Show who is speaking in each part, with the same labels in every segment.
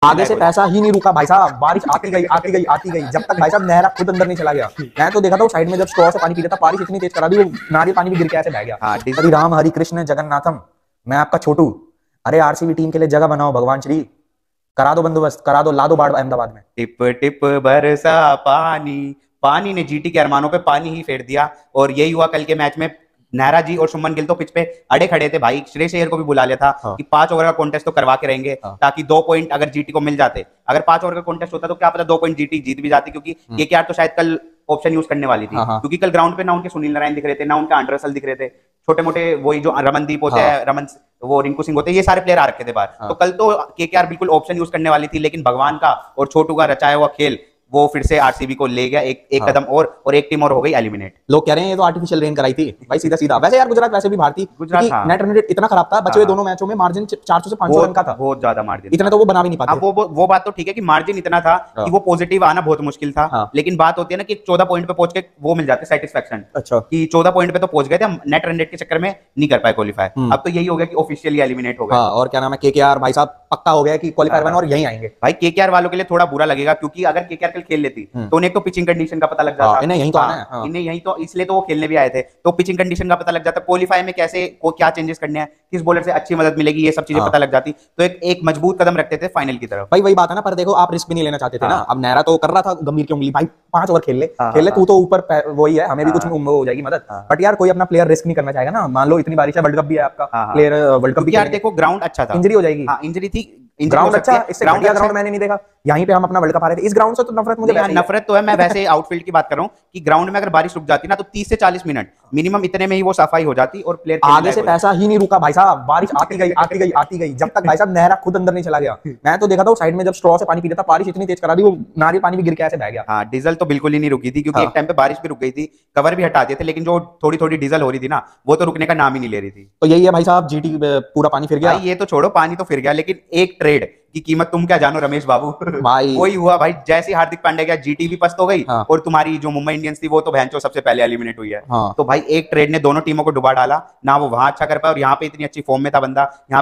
Speaker 1: आगे से पैसा ही नहीं रुका भाई साहब, बारिश आती गई आती गई आती गई, जब तक भाई साहब नहरा खुद अंदर नहीं चला गया। मैं तो देखा था साइड में जब स्ट्रॉ से पानी पी रहा था, बारिश इतनी तेज करा दी वो नारियल पानी भी गिर के ऐसे बह गया। हरि राम हरि कृष्ण जगन्नाथम, मैं आपका छोटू। अरे आरसीबी टीम के लिए जगह बनाओ भगवान श्री, करा दो बंदोबस्त, करा दो, ला दो बाढ़ अहमदाबाद में।
Speaker 2: टिप टिप बरसा पानी, पानी ने जीटी के अरमानों पे पानी ही फेर दिया। और यही हुआ कल के मैच में। नेहरा जी और शुभमन गिल तो पिच पे अड़े खड़े थे भाई, श्रेयस अय्यर को भी बुला लिया था कि 5 ओवर का कॉन्टेस्ट तो करवा के रहेंगे, ताकि 2 पॉइंट अगर जीटी को मिल जाते। अगर 5 ओवर का कॉन्टेस्ट होता तो क्या पता 2 पॉइंट जीटी जीत भी जाती, क्योंकि केकेआर तो शायद कल ऑप्शन यूज करने वाली थी, क्योंकि कल ग्राउंड पे ना उनके सुनील नारायण दिख रहे थे, ना उनका आंड्रे रसल दिख रहे थे, छोटे मोटे वही जो रमनदीप होते हैं, रमन वो रिंकू सिंह होते हैं, ये सारे प्लेयर आ रखे थे बाहर। तो कल तो केकेआर बिल्कुल ऑप्शन यूज करने वाली थी, लेकिन भगवान का और छोटू का रचाया हुआ खेल वो फिर से आरसीबी को ले गया एक कदम और एक टीम और हो गई एलिमिनेट।
Speaker 1: लोग कह रहे हैं ये तो आर्टिफिशियल रेन कराई थी भाई, सीधा सीधा। वैसे यार गुजरात वैसे भी भारतीय,
Speaker 2: गुजरात
Speaker 1: नेट रन रेट इतना खराब था, बचे हुए दोनों मैचों में मार्जिन 400 से 500 रन का था,
Speaker 2: बहुत ज्यादा मार्जिन,
Speaker 1: इतना तो वो बना भी नहीं पाते।
Speaker 2: वो बात तो ठीक है कि मार्जिन इतना था कि वो पॉजिटिव आना बहुत मुश्किल था, लेकिन बात होती है ना कि 14 पॉइंट पे पहुंच के वो मिल जाते सेटिस्फेक्शन। अच्छा, कि 14 पॉइंट पे तो पहुंच गए थे हम, नेट रन रेट के चक्कर में नहीं कर पाए क्वालीफाई। अब तो यही हो गया कि ऑफिशियली एलिमिनेट हो गए।
Speaker 1: और क्या नाम है, केकेआर भाई साहब पक्का हो गया कि क्वालीफायर 1 और यहीं आएंगे।
Speaker 2: भाई केकेआर वालों के लिए थोड़ा बुरा लगेगा, क्योंकि अगर केकेआर कल खेल लेती तो उन्हें तो पिचिंग कंडीशन का पता लग जाता,
Speaker 1: इन्हें यहीं तो आना है,
Speaker 2: इन्हें यहीं तो, इसलिए तो वो खेलने भी आए थे, तो पिचिंग कंडीशन का पता लग जाता, क्वालीफाई में कैसे को क्या चेंजेस करने हैं, किस बॉलर से अच्छी मदद मिलेगी, ये सब चीजें पता लग जाती, तो एक मजबूत कदम रखते थे फाइनल की तरफ।
Speaker 1: भाई वही बात है ना, पर देखो आप रिस्क भी नहीं लेना चाहते थे ना। अब नहरा तो कर रहा था गंभीर की उंगली, भाई 5 ओवर खेल ले तू तो ऊपर वही है, हमें भी कुछ हो जाएगी मदद, बट यार कोई अपना प्लेयर रिस्क नहीं करना चाहेगा ना। मान लो इतनी बारिश है, वर्ल्ड कप भी है आपका, प्लेयर वर्ल्ड कप भी,
Speaker 2: यार देखो ग्राउंड अच्छा था,
Speaker 1: इंजरी हो जाएगी,
Speaker 2: इंजरी थी,
Speaker 1: ग्राउंड अच्छा, इससे बढ़िया ग्राउंड मैंने नहीं देखा। यहीं पे हम अपना वर्ल्ड कप आ रहे थे, इस ग्राउंड से तो नफरत मुझे
Speaker 2: नफरत तो है। मैं वैसे आउटफील्ड की बात कर रहा हूँ कि ग्राउंड में अगर बारिश रुक जाती ना तो 30 से 40 मिनट मिनिमम इतने में ही वो सफाई हो जाती और प्लेयर
Speaker 1: आगे से पैसा ही नहीं रुका भाई साहब, बारिश आती गई आती गई आती गई, जब तक भाई साहब नहरा खुद अंदर नहीं चला गया। मैं तो देखा था साइड में जब स्ट्रॉ से पानी पी रहा था, बारिश इतनी तेज करा दी वो नारियल पानी भी गिर के ऐसे बह गया।
Speaker 2: हाँ, डीजल तो बिल्कुल ही नहीं रुकी थी, क्योंकि एक टाइम पे बारिश भी रुक गई थी, कवर भी हटा दिए थे, लेकिन जो थोड़ी थोड़ी डीजल हो रही थी ना वो तो रुकने का नाम ही नहीं ले रही थी।
Speaker 1: तो यही है भाई साहब, जीटी पूरा पानी फिर गया।
Speaker 2: ये तो छोड़ो, पानी तो फिर गया, लेकिन एक ट्रेड की कीमत तुम क्या जानो रमेश बाबू
Speaker 1: भाई
Speaker 2: वही हुआ भाई, जैसे हार्दिक पांड्या गया जीटी भी पस्त हो गई, और तुम्हारी जो मुंबई इंडियंस थी वो तो भैंचो सबसे पहले एलिमिनेट हुई है। तो भाई एक ट्रेड ने दोनों टीमों को डुबा डाला ना, वो वहां अच्छा कर पाया और यहाँ पे इतनी अच्छी फॉर्म में था बंदा, यहाँ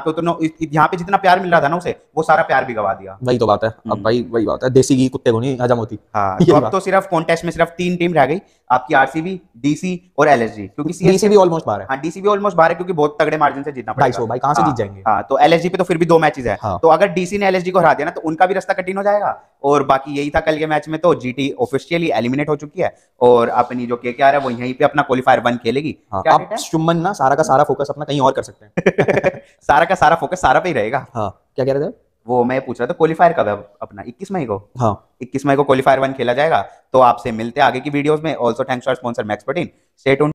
Speaker 2: पे जितना प्यार मिल रहा था ना उसे, वो सारा प्यार भी गवा दिया।
Speaker 1: वही तो बात है, अब भाई वही बात है, देसी घी कुत्ते को नहीं हजम होती।
Speaker 2: तो अब तो सिर्फ कॉन्टेस्ट में सिर्फ 3 टीम रह गई, आपकी आरसीबी, डीसी और एलएसजी, क्योंकि
Speaker 1: डीसी भी ऑलमोस्ट बाहर है।
Speaker 2: हाँ, डीसी भी ऑलमोस्ट बाहर है, क्योंकि बहुत तगड़े मार्जिन से जीतना पड़ेगा।
Speaker 1: 250 भाई कहां से जीत जाएंगे।
Speaker 2: हाँ, तो एलएसजी पे तो फिर भी 2 मैचेस है, तो अगर डीसी ने एलएसजी को हरा दिया ना तो उनका भी रास्ता कठिन हो जाएगा। और बाकी यही था कल के मैच में, तो जीटी ऑफिशियली एलिमिनेट हो चुकी है और अपनी जो केकेआर है वो यहीं पे अपना क्वालीफायर 1 खेलेगी।
Speaker 1: अब शुभमन ना सारा का सारा फोकस अपना कहीं और कर सकते हैं
Speaker 2: सारा का सारा फोकस सारा पे ही रहेगा।
Speaker 1: क्या कह रहे थे
Speaker 2: वो मैं पूछ रहा था, क्वालीफायर कब है अपना? 21 मई को। 21 मई को क्वालीफायर 1 खेला जाएगा। तो आपसे मिलते हैं आगे की वीडियोस में। Also thanks to our sponsor max protein. Stay tuned.